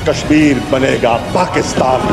कश्मीर बनेगा पाकिस्तान।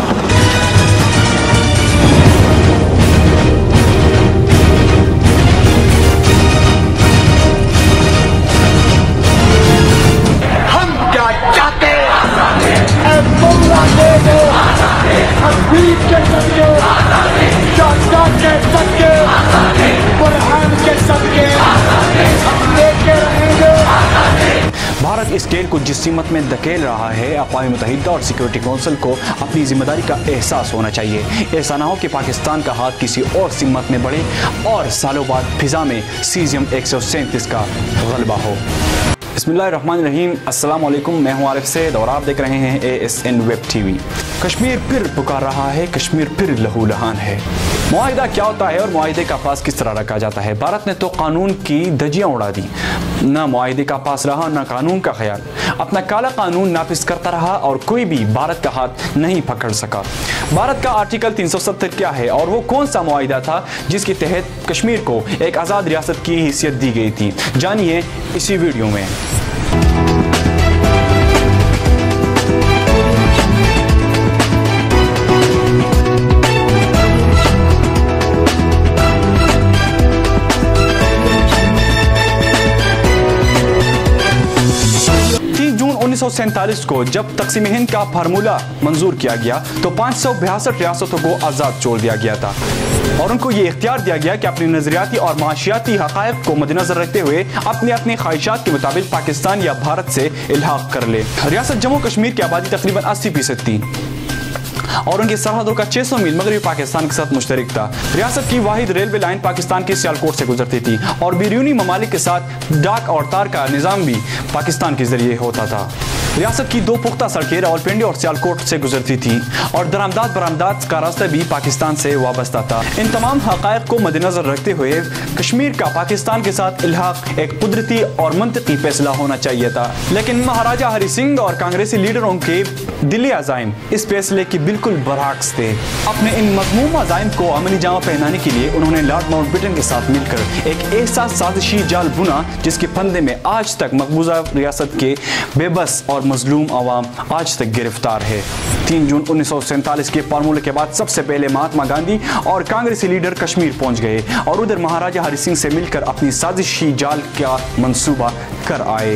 भारत इस खेल को जिस सीमत में धकेल रहा है, अक़वाम मुत्तहिदा और सिक्योरिटी काउंसिल को अपनी जिम्मेदारी का एहसास होना चाहिए। ऐसा ना हो कि पाकिस्तान का हाथ किसी और सीमत में बढ़े और सालों बाद फिजा में सीज़ियम 137 का गलबा हो। बिस्मिल्लाहिर्रहमानिर्रहीम, अस्सलाम वालेकुम। मैं हूं आरिफ सैद और आप देख रहे हैं ASN वेब TV। कश्मीर फिर पुकार रहा है, कश्मीर फिर लहूलुहान है। मुआहिदा क्या होता है और मुआहिदे का पास किस तरह रखा जाता है? भारत ने तो कानून की धज्जियां उड़ा दी, ना मुआहिदे का पास रहा ना कानून का ख्याल। अपना काला कानून नाफिज करता रहा और कोई भी भारत का हाथ नहीं पकड़ सका। भारत का आर्टिकल 370 क्या है और वो कौन सा मुआहिदा था जिसके तहत कश्मीर को एक आज़ाद रियासत की हैसियत दी गई थी? जानिए इसी वीडियो में। जून 1947 को जब तक़सीम हिंद का फार्मूला मंजूर किया गया तो 562 रियासतों को आज़ाद छोड़ दिया गया था और उनको ये इख्तियार दिया गया कि अपनी नजरियाती और माशियाती हक़ाइक़ को मद्देनजर रखते हुए अपनी ख्वाहिशात के मुताबिक पाकिस्तान या भारत से इल्हाक़ कर ले। रियासत जम्मू कश्मीर की आबादी तकरीबन 80% थी और उनकी सरहदों का 600 मील मगरबी पाकिस्तान के साथ मुश्तरक था। रियासत की वाहिद रेलवे लाइन पाकिस्तान के सियालकोट से गुजरती थी और बैरूनी ममालिक के साथ डाक और तार का निज़ाम भी पाकिस्तान के जरिए होता था। रियासत की 2 पुख्ता सड़कें रावलपिंडी और सियालकोट से गुजरती थी और दरामदाद बरामदाद का रास्ता भी पाकिस्तान से वाबस्ता था। इन तमाम हक़ाइक़ को मद्देनजर रखते हुए कश्मीर का पाकिस्तान के साथ इल्हाक़ एक कुदरती और मंतकी फैसला होना चाहिए था, लेकिन महाराजा हरि सिंह और कांग्रेसी लीडरों के दिली अज़ाइम इस फैसले की बिल्कुल बरअक्स थे। अपने इन मज़मूम अज़ाइम को अमली जामा पहनाने के लिए उन्होंने लॉर्ड माउंटबेटन के साथ मिलकर एक ऐसा साजिशी जाल बुना जिसके फंदे में आज तक मकबूजा रियासत के बेबस और मजलूम आवाम आज तक गिरफ्तार है। 3 जून 1947 के फार्मूले के बाद सबसे पहले महात्मा गांधी और कांग्रेसी लीडर कश्मीर पहुंच गए और उधर महाराजा हरि सिंह से मिलकर अपनी साजिशी जाल का मंसूबा कर आए।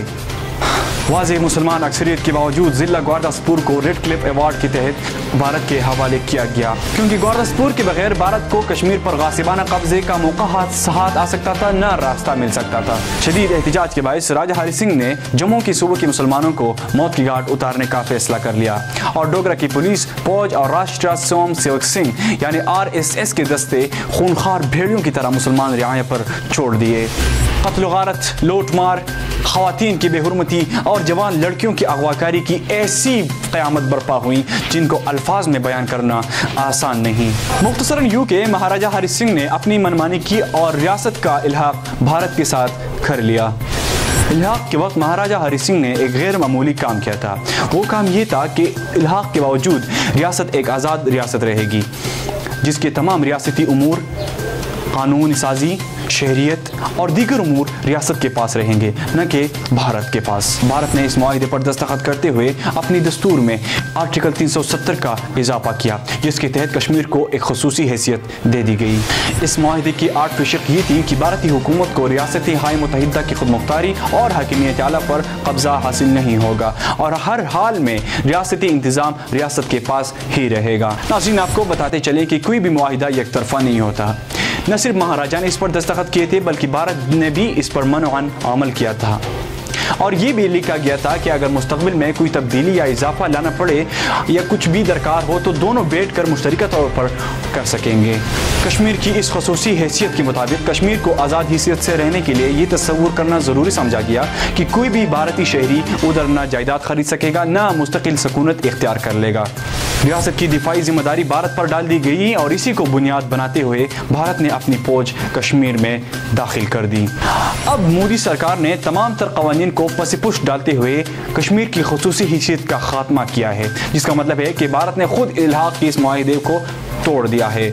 वाज़ेह मुसलमान अक्सरियत के बावजूद ज़िला गुरदासपुर को रेड क्लिफ अवार्ड के तहत भारत के हवाले किया गया, क्योंकि गुरदासपुर के बगैर भारत को कश्मीर पर गासिबाना कब्जे का मौका हाथ आ सकता था, न रास्ता मिल सकता था। शदीद एहतिजाज के बायस राजा हरि सिंह ने जम्मू के सूबे के मुसलमानों को मौत की घाट उतारने का फैसला कर लिया और डोगरा की पुलिस, फौज और राष्ट्रीय स्वयं सेवक सिंह यानी RSS के दस्ते खूनखार भेड़ियों की तरह मुसलमान रियाया पर छोड़ दिए। कत्ल गारत, लूट मार, ख़वातीन की बेहुरमती और जवान लड़कियों की अगवाकारी की ऐसी क़यामत बर्पा हुई जिनको अल्फाज में बयान करना आसान नहीं। मुख्तसरन यूं के महाराजा हरि सिंह ने अपनी मनमानी की और रियासत का इल्हाक़ भारत के साथ कर लिया। इल्हाक़ के वक्त महाराजा हरि सिंह ने एक गैर मामूली काम किया था। वो काम ये था कि इल्हाक़ के बावजूद रियासत एक आज़ाद रियासत रहेगी जिसके तमाम रियासती उमूर, कानून साजी, शहरियत और दीगर उमूर रियासत के पास रहेंगे, न कि भारत के पास। भारत ने इस मुआहिदे पर दस्तखत करते हुए अपनी दस्तूर में आर्टिकल 370 का इजाफा किया जिसके तहत कश्मीर को एक खुसूसी हैसियत दे दी गई। इस मुआहिदे की 8 फिशक ये थी कि भारतीय हुकूमत को रियासती हाई मुत्तहिदा की खुद मुख्तारी और हकीमियत आला पर कब्जा हासिल नहीं होगा और हर हाल में रियासती इंतज़ाम रियासत के पास ही रहेगा। नाज़रीन, आपको बताते चले कि कोई भी मुआहिदा एक तरफा नहीं होता। न सिर्फ महाराजा ने इस पर दस्तखत किए थे बल्कि भारत ने भी इस पर मनअन अमल किया था और ये भी लिखा गया था कि अगर मुस्तकबिल में कोई तब्दीली या इजाफा लाना पड़े या कुछ भी दरकार हो तो दोनों बैठकर मुश्तरका तौर पर कर सकेंगे। कश्मीर की इस खसूसी हैसियत के मुताबिक कश्मीर को आज़ाद हैसियत से रहने के लिए ये तस्वुर करना ज़रूरी समझा गया कि कोई भी भारतीय शहरी उधर ना जायदाद खरीद सकेगा, ना मुस्तकिल सकूनत इख्तियार कर लेगा। रियासत की दिफाई जिम्मेदारी भारत पर डाल दी गई और इसी को बुनियाद बनाते हुए भारत ने अपनी फौज कश्मीर में दाखिल कर दी। अब मोदी सरकार ने तमाम तर कवानीन को पसीपुश डालते हुए कश्मीर की खुसूसी हैसियत का खात्मा किया है, जिसका मतलब है कि भारत ने खुद इल्हाक़ के इस मुआहिदे को तोड़ दिया है।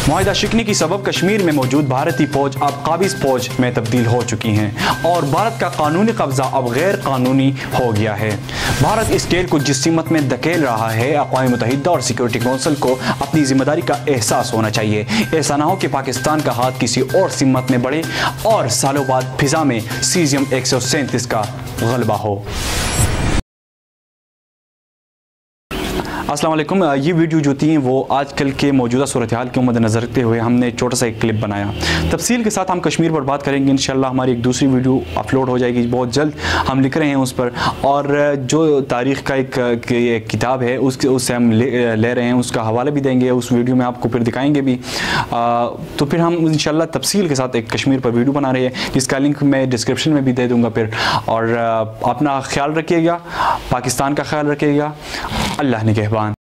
معاہدہ شکنی کی سبب کشمیر میں موجود بھارتی فوج اب قابض فوج میں تبدیل ہو چکی ہیں اور بھارت کا قانونی قبضہ اب غیر قانونی ہو گیا ہے۔ بھارت اس کھیل کو جس سمت میں دھکیل رہا ہے، اقوام متحدہ اور سیکورٹی کونسل کو اپنی ذمہ داری کا احساس ہونا چاہیے۔ ایسا نہ ہو کہ پاکستان کا ہاتھ کسی اور سمت میں بڑھے اور سالوں بعد فضا میں سیزیم 137 کا غلبہ ہو۔ السلام علیکم۔ یہ ویڈیو جو تھی وہ آج کل کے موجودہ صورتحال کے مد نظر رکھتے ہوئے ہم نے چھوٹا سا ایک کلپ بنایا۔ تفصیل کے ساتھ ہم کشمیر پر بات کریں گے انشاءاللہ۔ ہماری ایک دوسری ویڈیو اپلوڈ ہو جائے گی بہت جلد، ہم لکھ رہے ہیں اس پر، اور جو تاریخ کا ایک کتاب ہے اس سے ہم لے رہے ہیں، اس کا حوالہ بھی دیں گے، اس ویڈیو میں آپ کو پھر دکھائیں گے بھی۔ تو پھر ہم انشاءاللہ تفصیل کے ساتھ ایک کشمیر پر ویڈیو بنا رہے ہیں جس کا لنک میں ڈسکرپشن میں بھی دے دوں گا پھر۔ اور اپنا خیال رکھیے گا، پاکستان کا خیال رکھیے گا۔ اللہ نگہبان۔